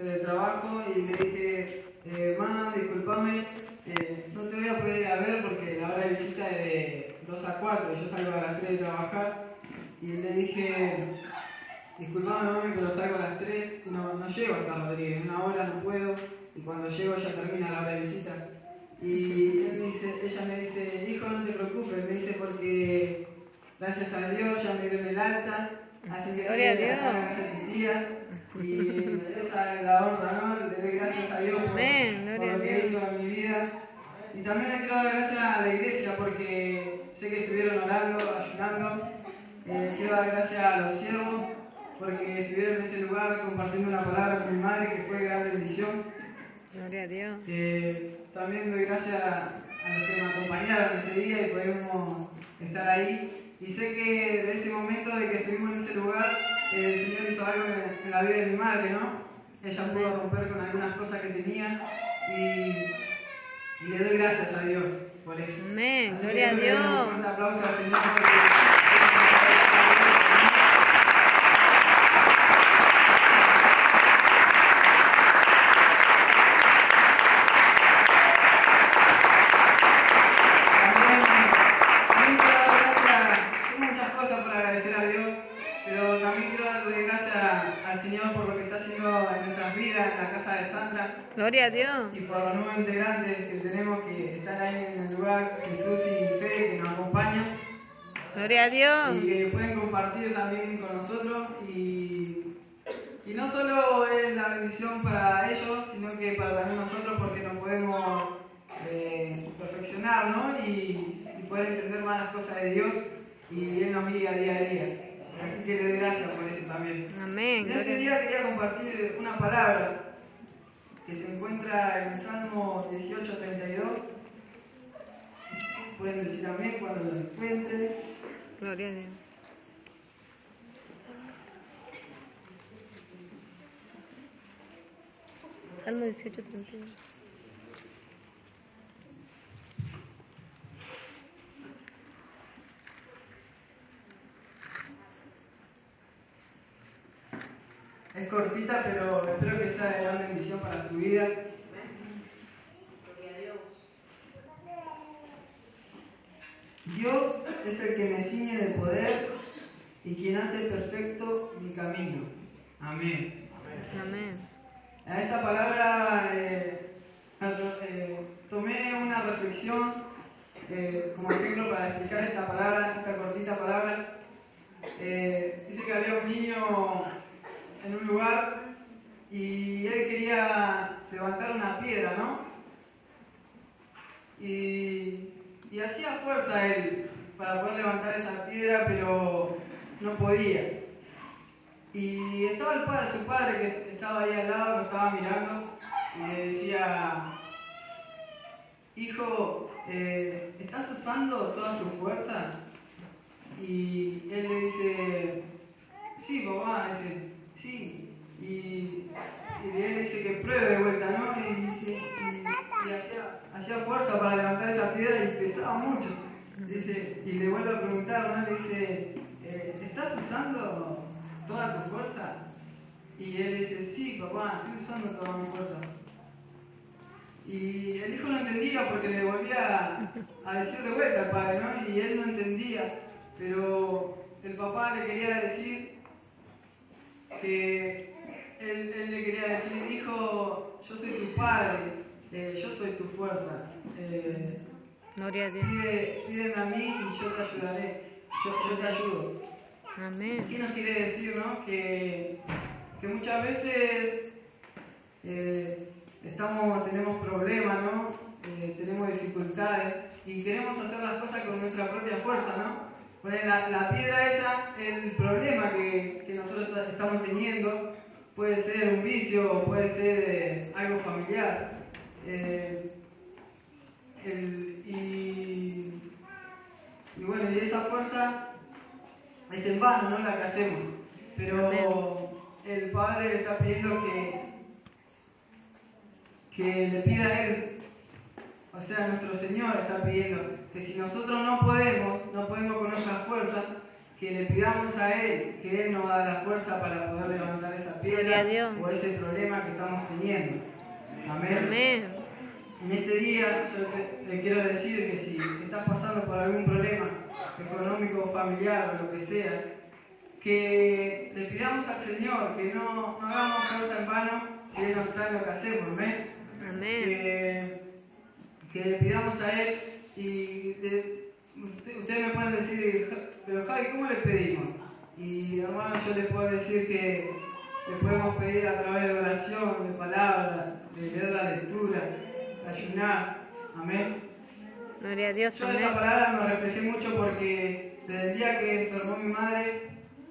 en el trabajo y le dije, ma, disculpame, no te voy a poder ir a ver porque la hora de visita es de 2 a 4 y yo salgo a las 3 de trabajar. Y le dije, disculpame mami, pero salgo a las 3 y no llego hasta Rodríguez, en una hora no puedo y cuando llego ya termina la hora de visita. Y ella me dice, hijo, no te preocupes, me dice, porque gracias a Dios ya me dieron el alta, así que Gloria a estoy Dios. acá en casa de mi tía y esa es la honra, ¿no? Le doy gracias a Dios por lo que hizo en mi vida. Y también le quiero dar gracias a la iglesia porque sé que estuvieron orando, ayudando. Quiero dar gracias a los siervos porque estuvieron en ese lugar compartiendo una palabra con mi madre que fue de gran bendición. Gloria a Dios. También doy gracias a los que me acompañaron ese día y podemos estar ahí. Y sé que de ese momento de que estuvimos en ese lugar, el Señor hizo algo en la vida de mi madre, ¿no? Ella pudo romper con algunas cosas que tenía y le doy gracias a Dios por eso. Amén. Así Gloria a que Dios. un fuerte aplauso al Señor porque al Señor por lo que está haciendo en nuestras vidas, en la casa de Sandra. Gloria a Dios. Y por los nuevos integrantes que tenemos que están ahí en el lugar, Jesús y Fe, que nos acompañan. Gloria a Dios. Y que pueden compartir también con nosotros. Y no solo es la bendición para ellos, sino que para también nosotros, porque nos podemos perfeccionar, ¿no? Y poder entender más las cosas de Dios. Y Él nos guía día a día. Así que le doy gracias por eso también. Amén. En este día quería compartir una palabra que se encuentra en el Salmo 18:32. Pueden decir amén cuando lo encuentren. Gloria a Dios. Salmo 18:32. Es cortita, pero espero que sea de gran bendición para su vida. Dios es el que me ciñe de poder y quien hace perfecto mi camino. Amén. Amén. A esta palabra tomé una reflexión como ejemplo para explicar esta palabra, esta cortita palabra. Dice que había un niño en un lugar y él quería levantar una piedra, ¿no? Y hacía fuerza él para poder levantar esa piedra, pero no podía. Y estaba el padre, su padre, que estaba ahí al lado, lo estaba mirando y le decía, hijo, ¿estás usando toda tu fuerza? Y él le dice, sí, papá, dice, sí. Y él dice que pruebe de vuelta, ¿no? Y hacía fuerza para levantar esa piedra y pesaba mucho. Dice, y le vuelve a preguntar, ¿no? Le dice, ¿estás usando toda tu fuerza? Y él dice, sí, papá, estoy usando toda mi fuerza. Y el hijo no entendía porque le volvía a decir de vuelta al padre, ¿no? Y él no entendía, pero el papá le quería decir que él le quería decir, hijo, yo soy tu padre, yo soy tu fuerza. Gloria a Dios. Pídeme a mí y yo te ayudaré, yo te ayudo. Amén. ¿Qué nos quiere decir, no? Que muchas veces tenemos problemas, ¿no? Tenemos dificultades y queremos hacer las cosas con nuestra propia fuerza, ¿no? Pues la piedra esa, el problema que nosotros estamos teniendo, puede ser un vicio o puede ser algo familiar. Y bueno, y esa fuerza es en vano, ¿no? La que hacemos. Pero el Padre le está pidiendo que le pida a Él. O sea, nuestro Señor está pidiendo que si nosotros no podemos con nuestras fuerzas, que le pidamos a Él, que Él nos da la fuerza para poder levantar esa Gloria a piedra Dios. o ese problema que estamos teniendo. Amén. Amén. En este día yo te quiero decir que si estás pasando por algún problema económico o familiar o lo que sea, que le pidamos al Señor que no hagamos causa en vano si Él nos trae lo que hacemos. Amén. Amén. Que le pidamos a Él y ustedes me pueden decir, pero Javi, ¿cómo le pedimos? Y hermano, yo les puedo decir que le podemos pedir a través de oración, de palabra, de leer la lectura, de ayunar. Amén. Gloria a Dios. Yo Amén. esta palabra me reflejé mucho porque desde el día que enfermó mi madre,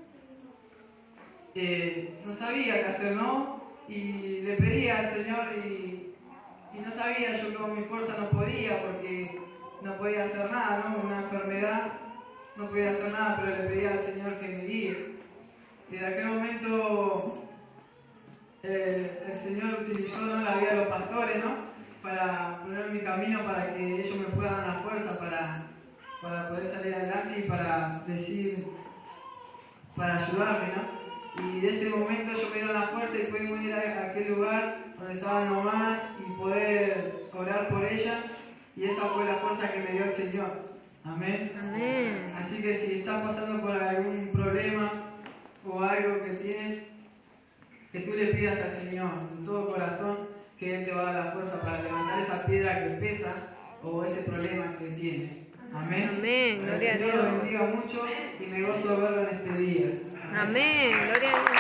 no sabía qué hacer, ¿no? Y le pedía al Señor y no sabía, yo con mi fuerza no podía porque no podía hacer nada, ¿no? Una enfermedad, no podía hacer nada, pero le pedía al Señor que me guíe. Y en aquel momento el Señor utilizó, ¿no?, la vida de los pastores, ¿no?, para poner mi camino para que ellos me puedan dar la fuerza para poder salir adelante y para decir, para ayudarme, ¿no? Y de ese momento yo me dio la fuerza y pudimos ir a aquel lugar donde estaba mi mamá y poder orar por ella, y esa fue la fuerza que me dio el Señor. Amén. Amén. Así que si estás pasando por algún problema o algo que tienes, que tú le pidas al Señor de todo corazón, que Él te va a dar la fuerza para levantar esa piedra que pesa o ese problema que tienes. Amén. Amén. Gloria a El Señor Dios. lo bendiga mucho y me gozo de verlo en este día. Amén. Gloria a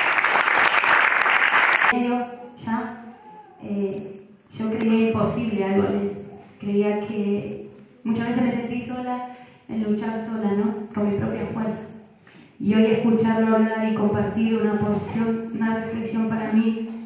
Ya, yo creía imposible algo en él. Creía que muchas veces me sentí sola en luchar sola, ¿no? Con mi propia fuerza. Y hoy escucharlo hablar y compartir una porción, una reflexión para mí,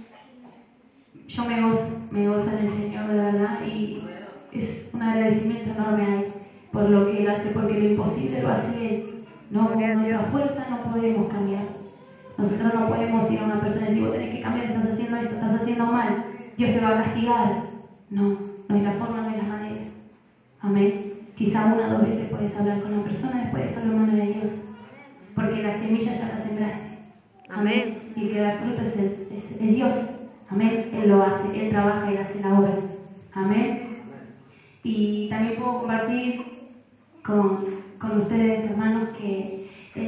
yo me gozo en el Señor de verdad, y es un agradecimiento enorme a Él por lo que Él hace, porque lo imposible lo hace Él. No, con nuestra fuerza no podemos cambiar. Nosotros no podemos ir a una persona y decir, vos tenés que cambiar, estás haciendo esto, estás haciendo mal, Dios te va a castigar. No, no es la forma, no es la manera. Amén. Quizá una o dos veces puedes hablar con la persona, después dejarlo en manos de Dios. Porque la semilla ya la sembraste. Amén. Y el que da fruto es el Dios. Amén. Él lo hace, Él trabaja y hace la obra. Amén. Y también puedo compartir con ustedes, hermanos, que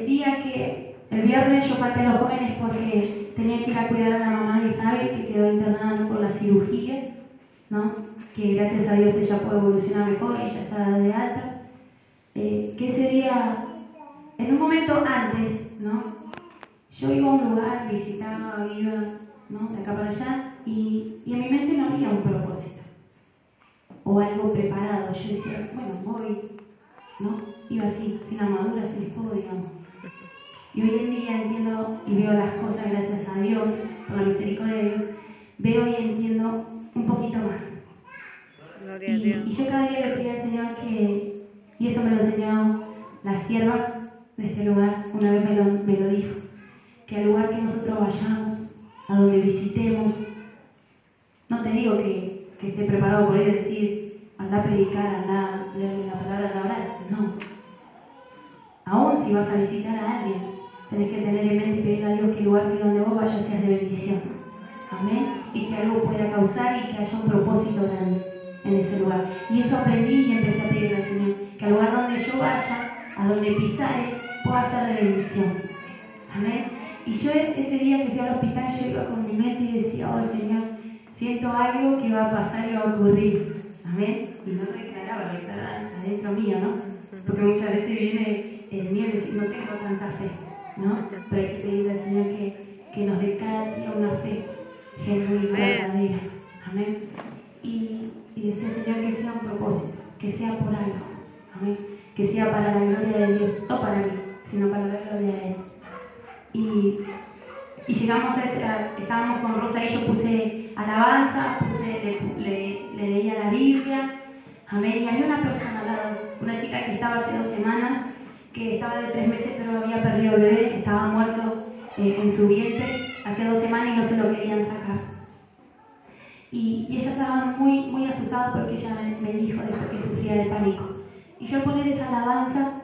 el viernes yo falté a los jóvenes porque tenía que ir a cuidar a la mamá de Javi, que quedó internada por la cirugía, ¿no? Que gracias a Dios ella puede evolucionar mejor y ya está de alta. Que ese día, en un momento antes, ¿no?, yo iba a un lugar, visitaba, iba, ¿no?, de acá para allá, y en mi mente no había un propósito o algo preparado. Yo decía, bueno, voy, ¿no? Iba así, sin armadura, sin escudo, digamos. Y hoy en día entiendo y veo las cosas, gracias a Dios, por la misericordia de Dios, veo y entiendo un poquito más. Gloria a Dios. Y yo cada día le pedí al Señor que, y esto me lo enseñó la sierva de este lugar, una vez me lo dijo, que al lugar que nosotros vayamos, a donde visitemos, no te digo que esté preparado por ir a decir, anda a predicar, anda a leer la palabra, anda a orar, no. Aún si vas a visitar a alguien, tenés que tener en mente y pedir a Dios que el lugar que donde vos vayas sea de bendición. Amén. Y que algo pueda causar y que haya un propósito grande en ese lugar. Y eso aprendí y empecé a pedirle al Señor, que al lugar donde yo vaya, a donde pisare, pueda ser de bendición. Amén. Y yo ese día que fui al hospital, yo iba con mi mente y decía, oh Señor, siento algo que va a pasar y va a ocurrir. Amén. Y no lo declaraba adentro mío, ¿no? Porque muchas veces viene el miedo y decir, no tengo tanta fe, ¿no? Pero hay que pedirle al Señor que nos dé cada día una fe genuina y verdadera. Amén. Y decía, Señor, que sea un propósito, que sea por algo. Amén. Que sea para la gloria de Dios, no para mí, sino para la gloria de Él. Y llegamos estábamos con Rosa y yo puse alabanza, le leía la Biblia. Amén. Y había una persona al lado, una chica que estaba hace 2 semanas, que estaba de 3 meses pero había perdido el bebé, que estaba muerto en su vientre hace 2 semanas y no se lo querían sacar. Y ella estaba muy, muy asustada porque ella me dijo después que sufría de pánico. Y yo al poner esa alabanza,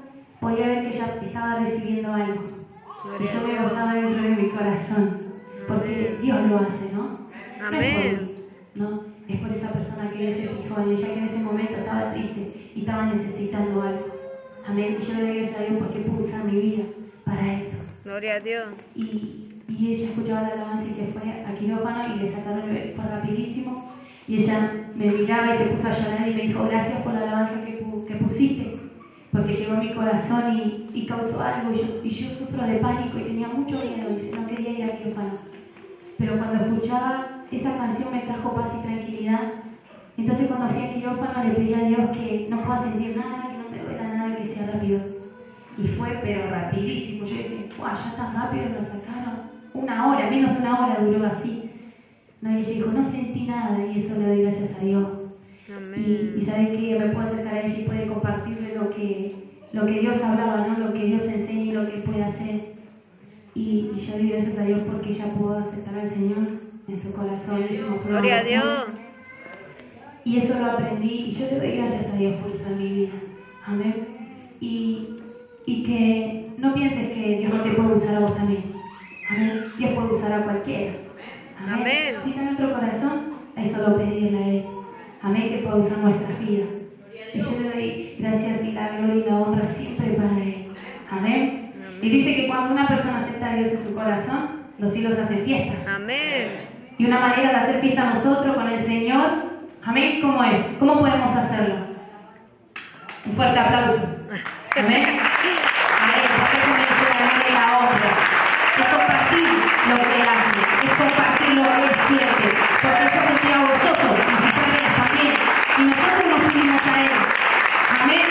podía ver que ella estaba recibiendo algo. Y Gloria yo a me Dios. gozaba dentro de mi corazón, porque Dios lo hace, ¿no? No es por Amén. mí, ¿no? Es por esa persona que Él se fijó en ella, que en ese momento estaba triste y estaba necesitando algo. Amén. Y yo le doy gracias a Dios porque pude usar mi vida para eso. Gloria a Dios. Y ella escuchaba la alabanza y se fue a quirófano y le sacaron el bebé, fue rapidísimo. Y ella me miraba y se puso a llorar y me dijo, gracias por la alabanza que pusiste, porque llegó a mi corazón y causó algo. Y yo sufro de pánico y tenía mucho miedo y no quería ir a quirófano. Pero cuando escuchaba esa canción me trajo paz y tranquilidad. Entonces cuando fui a quirófano le pedí a Dios que no pueda sentir nada, que no me duela nada, que sea rápido. Y fue, pero rapidísimo. Yo dije, ¡guau! Ya tan rápido lo sacaron. 1 hora, menos de 1 hora duró así. No, y ella dijo, no sentí nada, y eso le doy gracias a Dios. Amén. Y sabe que me puede acercar a ella y puede compartirle lo que Dios hablaba, ¿no? Lo que Dios enseña y lo que Él puede hacer. Y yo doy gracias a Dios porque ella pudo aceptar al Señor en su corazón. Gloria a Dios. Y eso lo aprendí y yo le doy gracias a Dios por usar mi vida. Amén. Y que no pienses que Dios no te puede usar a vos también. Amén. Dios puede usar a cualquiera. Amén. Si está en nuestro corazón, eso lo pedirle a Él. Amén, que pueda usar nuestras vidas. Y yo le doy gracias y la gloria y la honra siempre para Él. Amén. Y dice que cuando una persona acepta a Dios en su corazón, los cielos hacen fiesta. Amén. Y una manera de hacer fiesta nosotros con el Señor, amén, ¿cómo es? ¿Cómo podemos hacerlo? Un fuerte aplauso. Amén. Amén. Porque eso merece la gloria y la honra. Es compartir lo que Él hace, es compartir lo que Él siente, porque eso se queda a vosotros, y si pueden también. Y nosotros nos unimos a Él. Amén.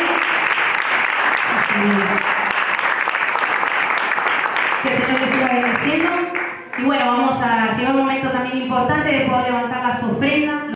Que el Señor les siga bendiciendo. Y bueno, vamos a llegar a un momento también importante de poder levantar las ofrendas.